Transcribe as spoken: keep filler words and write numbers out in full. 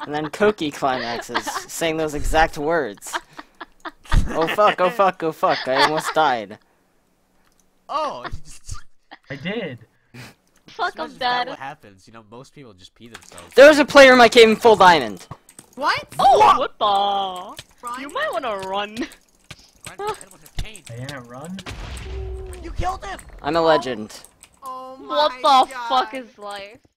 And then Koki climaxes, saying those exact words. Oh fuck, oh fuck, oh fuck, I almost died. Oh! You just... I did. Fuck, I'm That's dead. what happens. You know, most people just pee themselves. There was a player in my cave in full diamond. What? Oh, what the? Run. You might want to run. Grind my head with a cane. Diana, run. You killed him! I'm a legend. Oh my What the God. fuck is life?